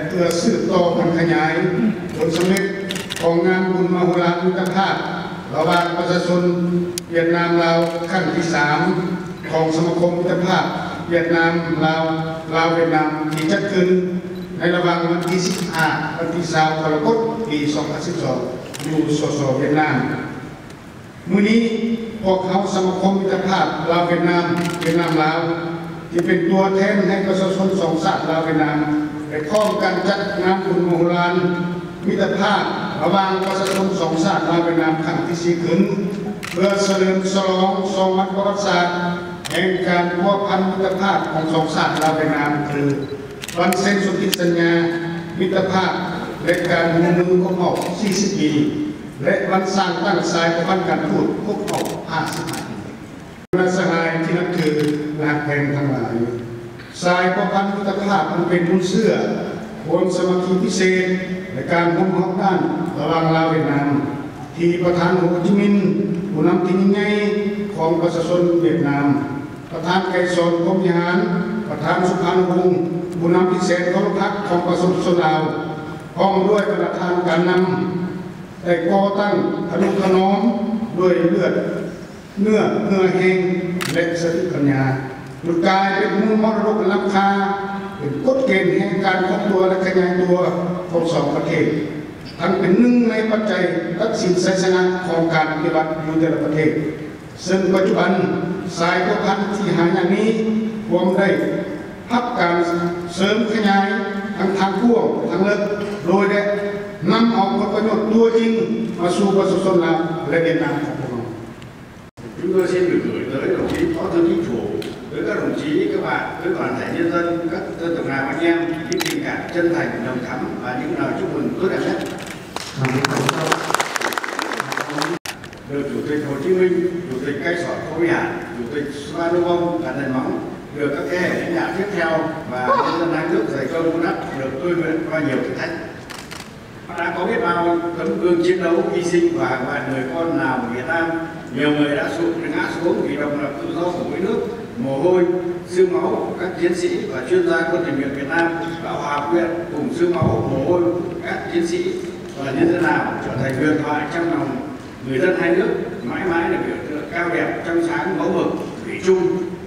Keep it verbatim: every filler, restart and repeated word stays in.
เพื่อสืบต่อพันขยายผลสำเร็จของงานบุญมโหฬารมิตรภาพระหว่างประชาชนเวียดนามลาวครั้งที่สามของสมาคมมิตรภาพเวียดนามลาวลาวเวียดนามที่จัดขึ้นในระหว่างวันที่สิบห้าวันที่ยี่สิบกรกฎาคมปีสองพันสิบสองอยู่สสเวียดนามมื้อนี้พวกเขาสมาคมมิตรภาพลาวเวียดนามเวียดนามลาวที่เป็นตัวแทนให้ประชาชนสองชาติลาวเวียดนามได้พร้อมกันจัดงานบุญมโหฬารมิตรภาพระหว่างประชาชนสองชาติลาวเวียดนามครั้งที่สี่ขึ้นเพื่อเฉลิมฉลองสองวันประวัติศาสตร์แห่งการพัวพันมิตรภาพของสองชาติลาวเวียดนามคือวันเซ็นสนธิสัญญามิตรภาพและการร่วมมือครบรอบสี่สิบปีและวันสร้างตั้งสายพันธ์การทูตครบรอบห้าสิบปีนักสหายที่นั่นคือนักแพงทั้งหลายสายพันธ์มิตรภาพมันเป็นมุนเสื้อความสมัครพิเศษในการร่วมมือด้านระหว่างลาวเวียดนามที่ประธานโฮจิมินห์ผู้นำที่ยิ่งใหญ่ของประชาชนเวียดนามประธานไกรสอนพรหมวิหารประธานสุพรรณวงศ์ผู้นำพิเศษของพรรคของประชาชนลาวพร้อมด้วยประธานการนำได้ก่อตั้งอนุถนอมด้วยเลือดเนื้อเนื้อแห้งและสติปัญญาจุดกลายเป็นมูลมรดกล้ำค่าเป็นกฎเกณฑ์แห่งการครอบตัวและขยายตัวของสองประเทศทั้งเป็นหนึ่งในปัจจัยตัดสินชัยชนะของการปฏิบัติอยู่แต่ละประเทศซึ่งปัจจุบันสายพันธุ์ที่หาอย่างนี้รวมได้พับการเสริมขยายทั้งทางพ่วงทางเลิกโดยได้นำเอาผลประโยชน์ตัวจริงมาสู่ประชาชนลาวและเวียดนามของพวกเรา Chúng tôi xin được gửi tới đồng chí Phó Thủ tướng Chính phủ, với các đồng chí, các bạn, với toàn thể nhân dân, các dân tộc Lào anh em những tình cảm chân thành, nồng thắm và những lời chúc mừng tốt đẹp nhất. Được Chủ tịch Hồ Chí Minh, Chủ tịch Kaysone Phomvihane, Chủ tịch Souphanouvong đặt nền móng, được các thế hệ lãnh đạo tiếp theo và nhân dân hai nước dày công vun đắp được tôi luyện qua nhiều thử thách. Đã có biết bao tấm gương chiến đấu hy sinh và hàng vạn người con Lào và Việt Nam, nhiều người đã sụp ngã xuống vì độc lập tự do của mỗi nước, mồ hôi, xương máu của các chiến sĩ và chuyên gia quân tình nguyện Việt Nam đã hòa quyện cùng xương máu, mồ hôi của các chiến sĩ và nhân dân Lào trở thành huyền thoại trong lòng người dân hai nước, mãi mãi là biểu tượng cao đẹp trong sáng mẫu mực thủy chung